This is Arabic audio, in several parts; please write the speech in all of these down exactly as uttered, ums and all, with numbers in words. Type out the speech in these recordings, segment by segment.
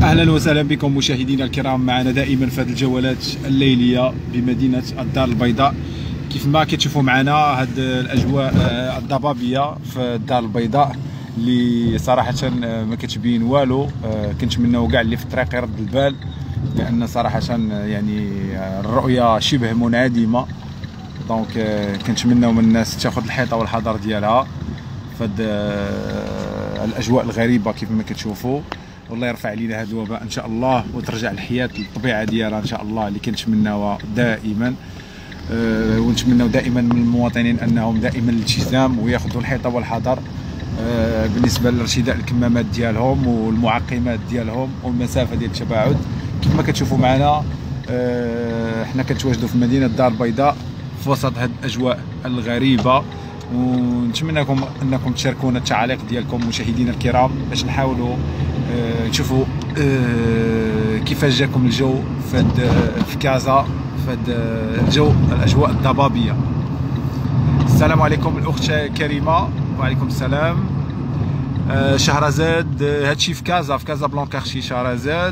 اهلا وسهلا بكم مشاهدينا الكرام، معنا دائما في هذه الجولات الليليه بمدينه الدار البيضاء. كيف ما كتشوفوا معنا هذه الاجواء الضبابيه في الدار البيضاء اللي صراحه ما كتبين والو. كنتمناو كاع اللي في الطريق يرد البال، لان صراحه يعني الرؤيه شبه منعدمه. دونك كنتمناو من الناس تاخذ الحيطه والحذر ديالها في هذه الاجواء الغريبه كيف ما كتشوفوا. والله يرفع علينا هذا الوباء ان شاء الله، وترجع الحياه للطبيعه ديالها ان شاء الله اللي كنتمناوها دائما. أه ونتمناو دائما من المواطنين انهم دائما الالتزام وياخذوا الحيطه والحذر أه بالنسبه لارتداء الكمامات ديالهم والمعقمات ديالهم والمسافه ديال التباعد. كيف ما كتشوفوا معنا أه حنا كنتواجدوا في مدينه الدار البيضاء في وسط هذه الاجواء الغريبه، ونتمنى لكم انكم تشاركونا التعاليق ديالكم مشاهدينا الكرام باش نحاولوا أه نشوفوا أه كيفاش جاكم الجو في في كازا، في الجو الاجواء الضبابيه. السلام عليكم الاخت كريمه. وعليكم السلام. أه شهرزاد، هادشي في كازا، في كازا بلانكا اختي شهرزاد.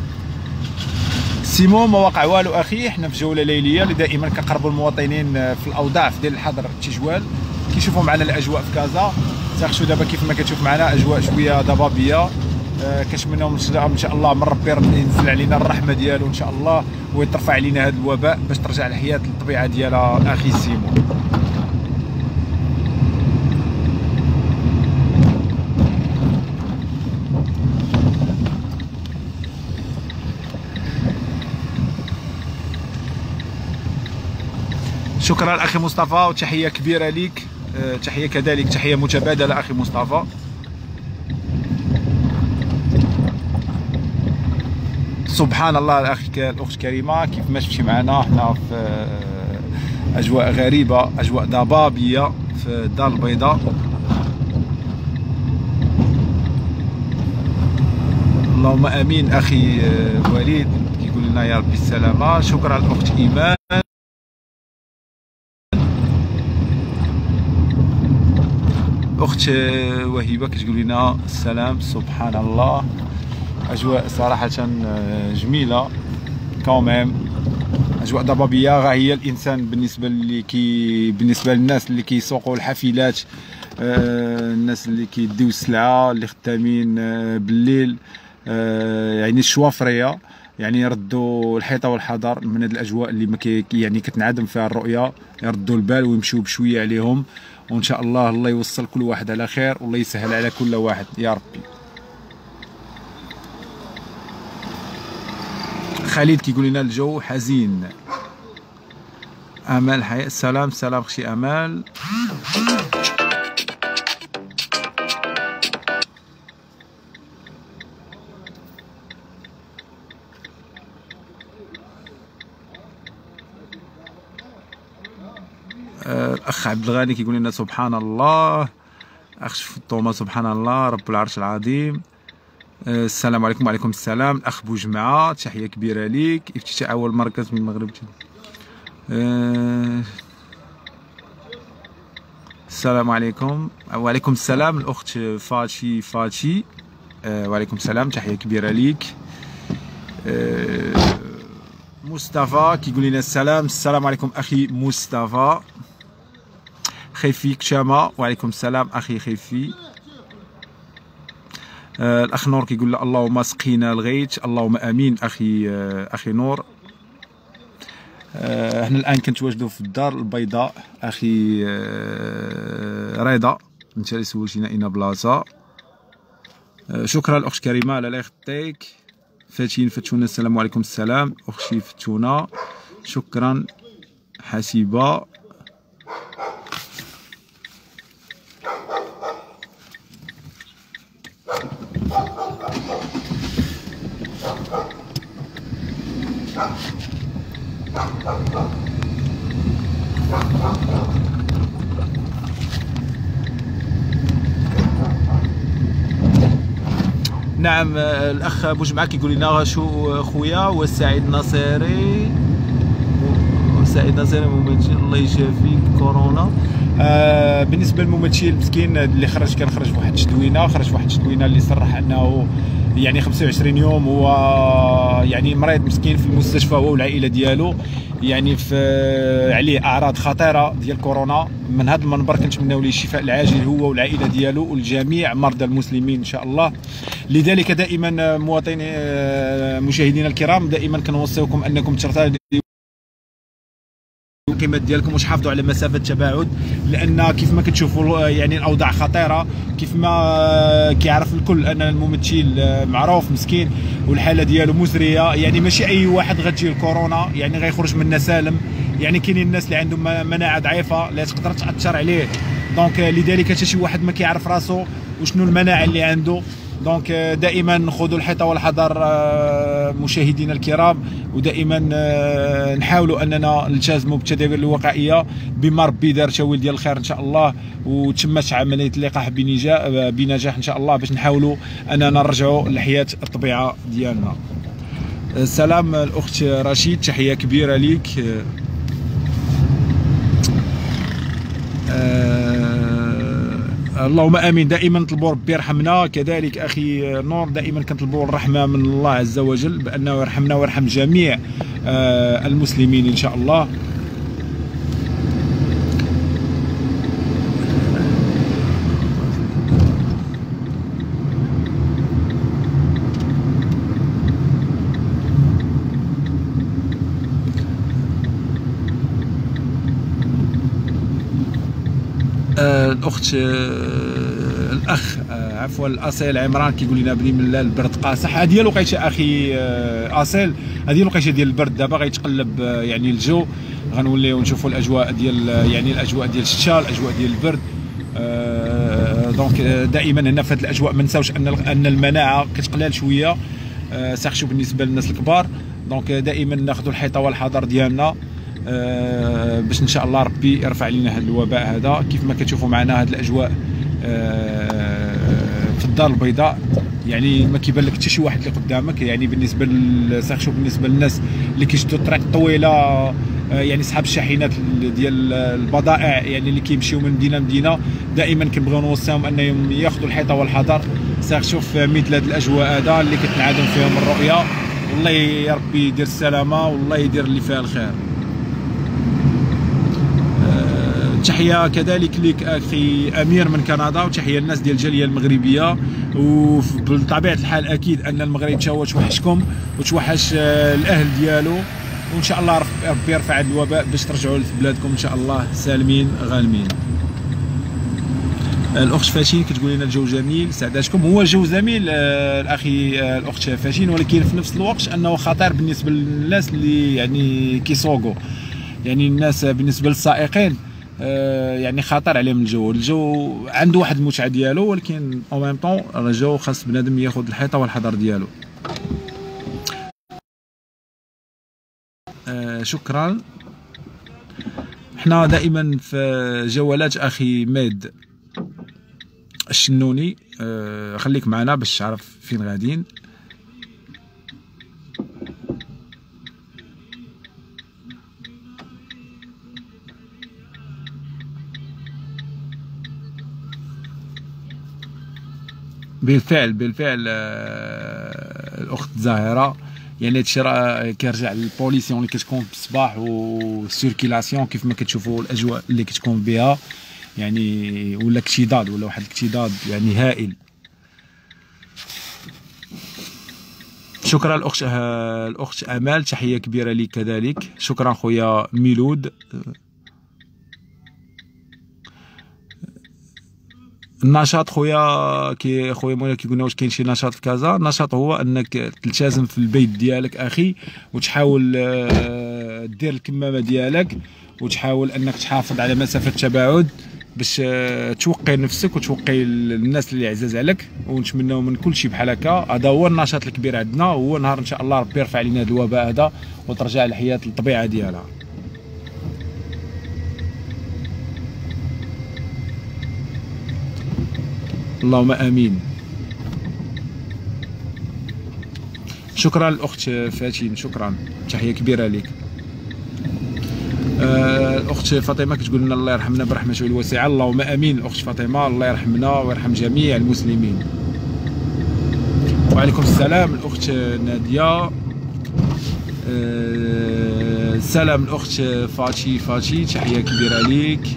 سيمون ما وقع والو اخي، حنا في جوله ليليه اللي دائما كنقربوا المواطنين في الاوضاع في ديال الحظر التجوال. كيشوفوا معنا الاجواء في كازا، تاخذوا دابا كيف ما كتشوف معنا اجواء شويه ضبابيه. أه كنتمناو ان شاء الله من ربي ينزل علينا الرحمه ديالو ان شاء الله، ويترفع علينا هذا الوباء باش ترجع الحياه للطبيعه ديالها اخي سيمون. شكرا اخي مصطفى، وتحيه كبيره ليك. أه تحيه كذلك، تحيه متبادله اخي مصطفى. سبحان الله الاخي الاخت كريمه، كيف ما شفتي معنا احنا في اجواء غريبه، اجواء ضبابيه في الدار البيضاء. اللهم امين. اخي وليد كيقول لنا يا ربي السلامه. شكرا الاخت ايمان. اخت وهيبه كتقول لنا السلام. سبحان الله، اجواء صراحه جميله كوميم، اجواء ضبابيه. راه هي الانسان بالنسبه اللي كي بالنسبه للناس اللي كيسوقوا الحافلات، آه الناس اللي كيديو السلعه، اللي خدامين آه بالليل، آه يعني الشوافريه، يعني يردوا الحيطه والحذر من هذه الاجواء اللي ما كي يعني كتنعدم فيها الرؤيه، يردوا البال ويمشيو بشويه عليهم. وان شاء الله الله يوصل كل واحد على خير، والله يسهل على كل واحد يا ربي. خالد كيقول لنا الجو حزين. امال حياة، السلام سلام اختي امال. آه الاخ عبد الغني كيقول لنا سبحان الله. اخ فطومه سبحان الله رب العرش العظيم. السلام عليكم. وعليكم السلام الاخ بوجمعه، تحيه كبيره ليك. افتتاح اول مركز من المغرب. أه السلام عليكم. وعليكم السلام الاخت فاتشي فاتشي. أه وعليكم السلام، تحيه كبيره ليك. أه مصطفى كيقول لنا السلام. السلام عليكم اخي مصطفى. خيفي كشامه. وعليكم السلام اخي خيفي. آه الاخ نور كيقول له اللهم سقينا الغيث. اللهم امين اخي آه اخي نور. آه احنا الان كنتواجدوا في الدار البيضاء اخي آه رضا، انت اللي سولتينا اين بلاصه. آه شكرا الاخت كريمه على لا يخطيك. فاتين فتونا السلام عليكم. السلام اختي فتونا، شكرا حسيبه. نعم الاخ بوجمعه كيقول لنا شو خويا وسعيد نصيري. سعيد نصيري ممثل الله يشافيك كورونا. آه بالنسبه للممثل المسكين اللي خرج، كان خرج في واحد التدوينه، خرج في واحد التدوينه اللي صرح انه يعني خمسة وعشرين يوم هو يعني مريض مسكين في المستشفى هو والعائله ديالو، يعني في عليه اعراض خطيره ديال كورونا. من هذا المنبر كنتمناو ليه الشفاء العاجل هو والعائله ديالو ولجميع مرضى المسلمين ان شاء الله. لذلك دائما مواطني مشاهدينا الكرام دائما كنوصيكم انكم ترتدوا القيمات ديالكم واش حافظوا على مسافه تباعد، لان كيف ما كتشوفوا يعني الاوضاع خطيره. كيف ما كيعرف الكل ان الممثل معروف مسكين والحاله ديالو مزريه، يعني ماشي اي واحد غتجي الكورونا يعني غيخرج منا سالم. يعني كاينين الناس اللي عندهم مناعه ضعيفه اللي تقدر تاثر عليه، دونك لذلك حتى شي واحد ما كيعرف راسو وشنو المناعه اللي عنده. دونك دائما خذوا الحيطه والحذر مشاهدينا الكرام، ودائما نحاولوا اننا نلتزموا بالتدابير الوقائيه بما ربي دار تا ولد ديال الخير ان شاء الله، وتمت عمليه اللقاح بنجاح ان شاء الله، باش نحاولوا اننا نرجعوا لحياه الطبيعه ديالنا. السلام الاخت رشيد، تحيه كبيره ليك. اللهم امين. دائما نطلبوا ربي يرحمنا، كذلك اخي نور دائما كنطلبوا الرحمه من الله عز وجل بانه يرحمنا ويرحم جميع المسلمين ان شاء الله. الاخت الاخ عفوا الاصيل عمران كيقول لنا بلي من البرد قاصح. هذه هي الوقيته اخي اصيل، هذه الوقيته ديال البرد. دابا غيتقلب يعني الجو، غنوليو نشوفوا الاجواء ديال يعني الاجواء ديال الشتاء، الاجواء ديال البرد. دونك دائما هنا في هذه الاجواء ما نساوش ان ان المناعه كتقلال شويه سيرتو بالنسبه للناس الكبار. دونك دائما ناخذوا الحيطه والحذر ديالنا أه باش ان شاء الله ربي يرفع علينا هذا الوباء هذا. كيف ما كتشوفوا معنا هذه الاجواء أه في الدار البيضاء، يعني ما كيبان لك حتى شي واحد اللي قدامك. يعني بالنسبه للساخشو بالنسبه للناس اللي كيشدوا الطريق الطويله، أه يعني صحاب الشاحنات ديال البضائع يعني اللي كيمشيو من مدينه لمدينه، دائما كنبغيو نوصيهم انهم ياخذوا الحيطه والحذر ساخشو في مثل هذه الاجواء هذا اللي كتنعدم فيهم الرؤيه. والله يا ربي يدير السلامه والله يدير اللي فيها الخير. تحيه كذلك لك اخي امير من كندا، وتحيه للناس ديال الجاليه المغربيه. وبطبيعه الحال اكيد ان المغرب تا هو توحشكم وتوحش الاهل ديالو، وان شاء الله ربي يرفع هذا الوباء باش ترجعوا لبلادكم ان شاء الله سالمين غانمين. الاخت فاشين كتقول لنا الجو جميل سعداتكم. هو الجو جميل الاخي الاخت فاشين، ولكن في نفس الوقت انه خطير بالنسبه للناس اللي يعني كيسوقوا، يعني الناس بالنسبه للسائقين يعني خطر عليهم الجو. الجو عنده واحد المتعه ديالو، ولكن او ميم طون الجو خاص بنادم ياخذ الحيطه والحذر ديالو. آه شكرا. حنا دائما في جولات اخي ميد الشنوني، آه خليك معنا باش تعرف فين غاديين. بالفعل بالفعل الاخت زاهره، يعني هادشي راه كيرجع للبوليسيون اللي كتكون في الصباح والسيركيلاسيون كيف ما كتشوفوا الاجواء اللي كتكون بها، يعني ولا اكتضاد ولا واحد الاكتضاد يعني هائل. شكرا الاخت الاخت امال، تحيه كبيره ليك كذلك. شكرا خويا ميلود. النشاط خويا كي خويا مولا كيقولنا واش كاين شي نشاط في كازا؟ النشاط هو انك تلتزم في البيت ديالك اخي، وتحاول دير الكمامه ديالك، وتحاول انك تحافظ على مسافه التباعد باش توقي نفسك وتوقي الناس اللي عزاز عليك. ونتمناو من كل شيء بحال هكا. هذا هو النشاط الكبير عندنا، هو نهار ان شاء الله ربي يرفع علينا هذا الوباء هذا وترجع الحياه للطبيعه ديالها. اللهم امين. شكرا الاخت فاتين، شكرا، تحيه كبيره لك. آه الاخت فاطمه كتقول لنا الله يرحمنا برحمته الواسعه. اللهم امين الاخت فاطمه، الله يرحمنا ويرحم جميع المسلمين. وعليكم السلام الاخت ناديه. أه سلام الاخت فاتشي فاتشي، تحيه كبيره ليك.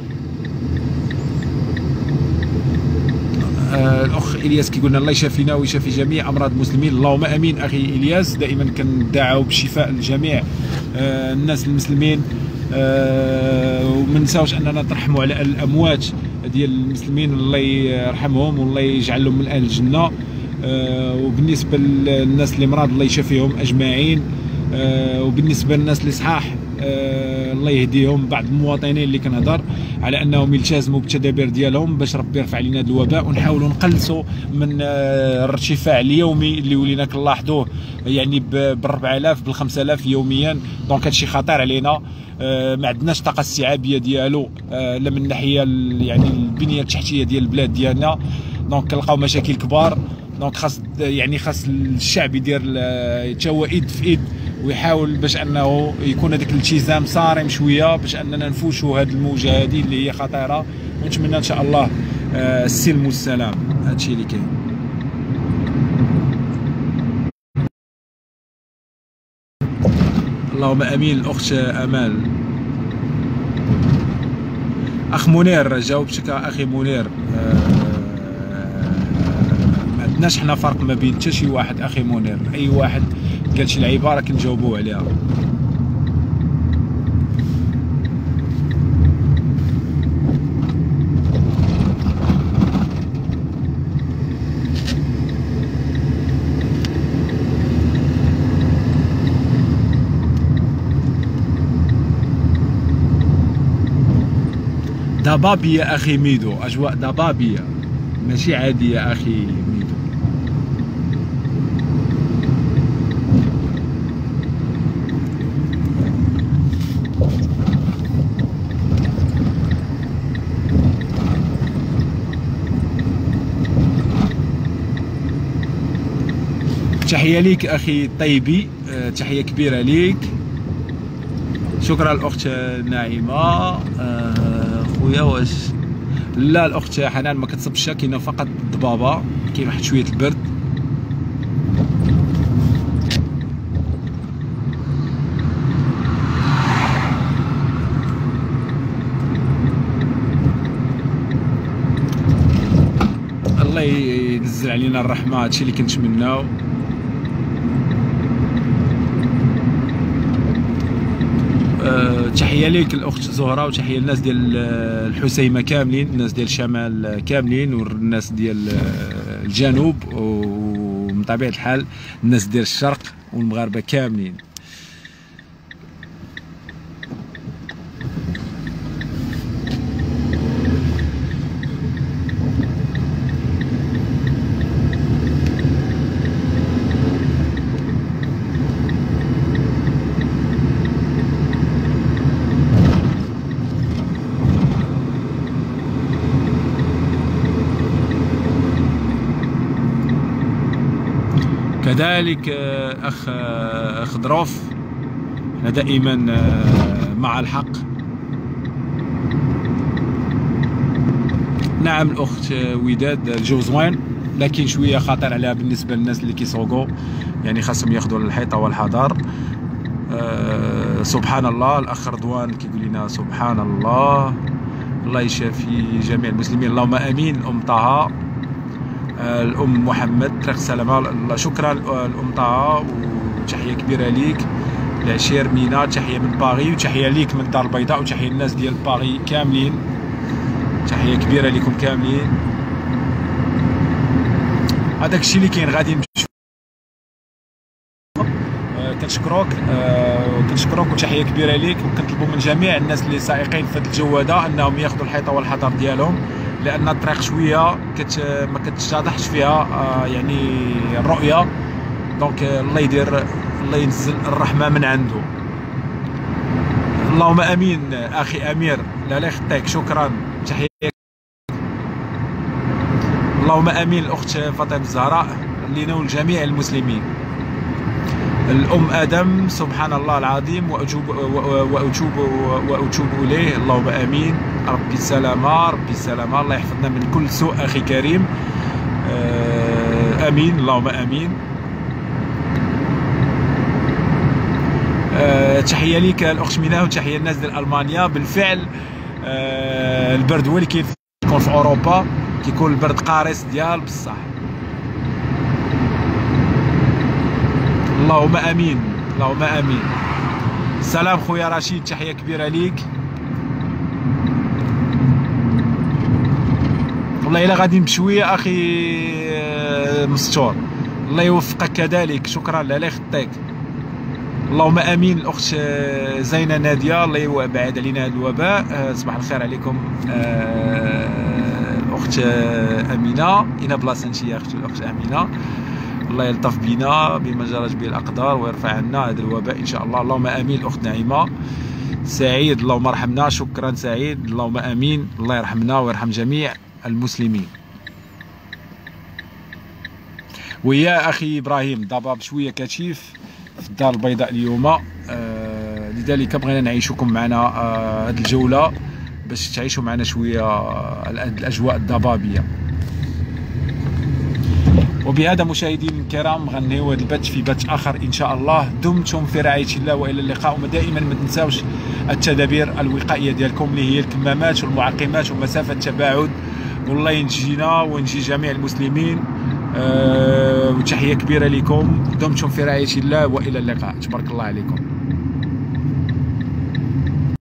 أه الاخ الياس كيقول لنا الله يشافينا ويشافي جميع امراض المسلمين، اللهم امين. اخي الياس دائما كندعوا بالشفاء لجميع أه الناس المسلمين، أه وما نساوش اننا نترحموا على الاموات ديال المسلمين، الله يرحمهم والله يجعلهم من اهل الجنه. أه وبالنسبه للناس اللي مرض الله يشافيهم اجمعين. أه وبالنسبه للناس اللي صحاح أه الله يهديهم. بعض المواطنين اللي كنهضر على انهم يلتزموا بالتدابير ديالهم باش ربي يرفع علينا هذا الوباء، ونحاولوا نقلصوا من أه الارتفاع اليومي اللي ولينا كنلاحظوه يعني ب أربعة آلاف ب خمسة آلاف يوميا. دونك هادشي خطير علينا. أه ما عندناش الطاقه الاستيعابيه ديالو أه لا من الناحيه يعني البنيه التحتيه ديال البلاد ديالنا. دونك كنلقاو مشاكل كبار. دونك خاص يعني خاص الشعب يدير حتى هو ايد في ايد ويحاول باش انه يكون هذاك الالتزام صارم شويه باش اننا نفوشوا هذه الموجه هذه اللي هي خطيره، ونتمنى ان شاء الله أه السلم والسلام. هادشي اللي كاين. اللهم امين. الاخت امال. اخ منير جاوبتك اخي منير. أه ما عندناش حنا فرق ما بين حتى شي واحد اخي منير، اي واحد قال شي العباره كنجاوبوه عليها. ضبابية اخي ميدو، اجواء ضبابية ماشي عادية اخي ميدو. تحية ليك اخي طيبي، أه تحية كبيرة ليك. شكرا الاخت ناعمة. أه خويا واش لا الاخت حنان ما كتصبش، كاينه فقط الضبابه، كاين واحد شويه البرد. الله ينزل علينا الرحمه، هادشي اللي كنتمناو. أه تحيه ليك الاخت زهره، وتحيه للناس ديال الحسيمه كاملين، الناس ديال الشمال كاملين، والناس ديال الجنوب، ومن طبيعه الحال الناس ديال الشرق والمغاربه كاملين. كذلك اخ اخ ظروف، احنا دائما مع الحق. نعم الاخت وداد الجو زوين، لكن شويه خطر عليها بالنسبه للناس اللي كيسوقوا، يعني خاصهم ياخذوا الحيطه والحذر. أه سبحان الله. الاخ رضوان كيقول لنا سبحان الله، الله يشافي جميع المسلمين، اللهم امين. الام طه، الام محمد طريق السلامه، شكرا الام طه، وتحيه كبيره ليك. العشير مينا، تحيه من باغي، وتحيه ليك من الدار البيضاء، وتحيه للناس ديال باغي كاملين، تحيه كبيره لكم كاملين. هذاك الشيء اللي كاين غادي نمشيو. أه كنشكروك أه كنشكروك وتحيه كبيره ليك، وكنطلبوا من جميع الناس اللي سائقين في هذا الجو هذا انهم ياخذوا الحيطه والحذر ديالهم، لان الطريق شويه كت ما كتتضحش فيها آه يعني الرؤيه. دونك الله يدير، الله ينزل الرحمه من عنده. اللهم امين اخي امير. لا لا يخطيك، شكرا، تحيه. اللهم امين الاخت فاطمه الزهراء لينا ولجميع المسلمين. الام ادم، سبحان الله العظيم، واتوب واتوب واتوب اليه. اللهم امين. ربي السلامه، ربي السلامه، الله يحفظنا من كل سوء اخي كريم. امين اللهم امين. أه تحيه ليك الاخت منى وتحيه للناس ديال المانيا. بالفعل أه البرد هو اللي كيكون في اوروبا، كيكون البرد قارص ديال بصح. اللهم امين اللهم امين. سلام خويا رشيد، تحيه كبيره ليك. والله الا غادي بشويه اخي مستور، الله يوفقك كذلك، شكرا الله يخطيك. اللهم امين. الاخت زينه ناديه، الله يبعد علينا هذا الوباء. صباح الخير عليكم. الاخت امينه اين بلاصه انت يا اختي الاخت امينه؟ الله يلطف بنا بما جرت به الاقدار ويرفع عنا هذا الوباء ان شاء الله. اللهم امين. الاخت نعيمه. سعيد اللهم ارحمنا، شكرا سعيد اللهم امين. الله يرحمنا ويرحم جميع المسلمين. ويا اخي ابراهيم دابا بشويه كتيف في الدار البيضاء اليوم، آه لذلك بغينا نعيشكم معنا آه هذه الجوله باش تعيشوا معنا شويه آه الاجواء الضبابيه. وبهذا مشاهدينا الكرام غنهيو هذا البث في بث اخر ان شاء الله. دمتم في رعايه الله والى اللقاء. ودائما ما تنساوش التدابير الوقائيه ديالكم اللي هي الكمامات والمعقمات ومسافه التباعد. والله ينجينا وينجي جميع المسلمين. أه وتحيه كبيره لكم. دمتم في رعايه الله والى اللقاء. تبارك الله عليكم.